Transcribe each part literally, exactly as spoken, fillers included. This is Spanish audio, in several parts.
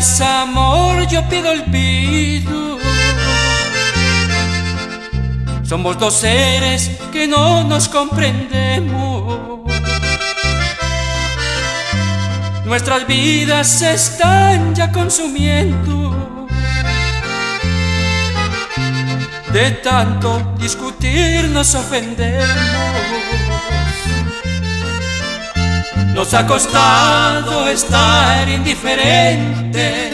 pidas amor, yo pido olvido. Somos dos seres que no nos comprendemos. Nuestras vidas se están ya consumiendo. De tanto discutir nos ofendemos. Nos ha costado estar indiferentes.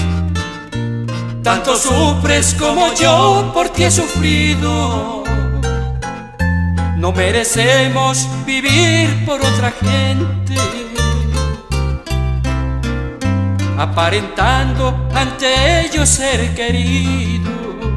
Tanto sufres como yo por ti he sufrido. No merecemos vivir por otra gente, aparentando ante ellos ser querido.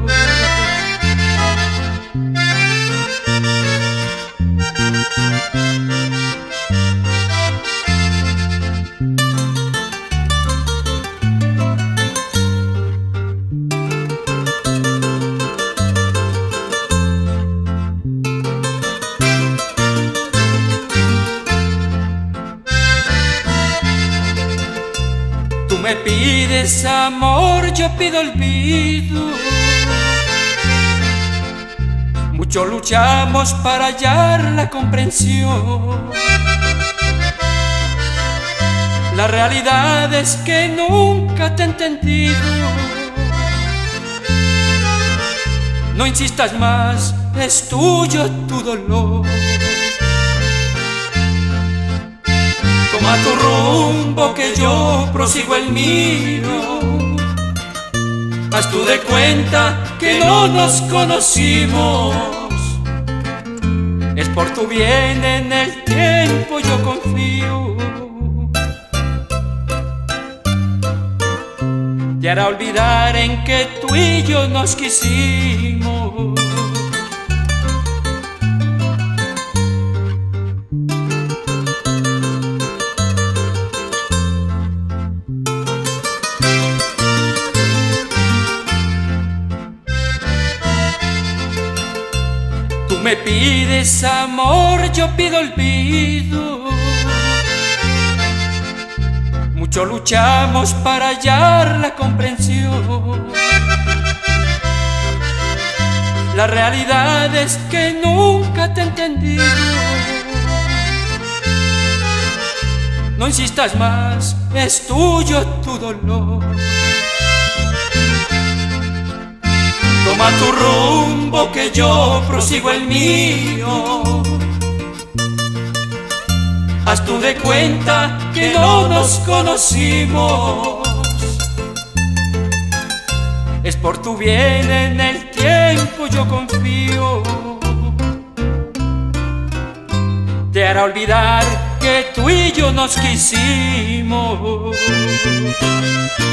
Tú me pides amor, yo pido olvido. Mucho luchamos para hallar la comprensión. La realidad es que nunca te he entendido. No insistas más, es tuyo tu dolor. Toma tu rumbo que yo prosigo el mío. Haz tú de cuenta que no nos conocimos. Es por tu bien, en el tiempo yo confío. Te hará olvidar en que tú y yo nos quisimos. Tú me pides amor, yo pido olvido. Mucho luchamos para hallar la comprensión. La realidad es que nunca te he entendido. No insistas más, es tuyo tu dolor. Toma tu rumbo que yo prosigo el mío. Haz tú de cuenta que no nos conocimos. Es por tu bien, en el tiempo yo confío. Te hará olvidar que tú y yo nos quisimos.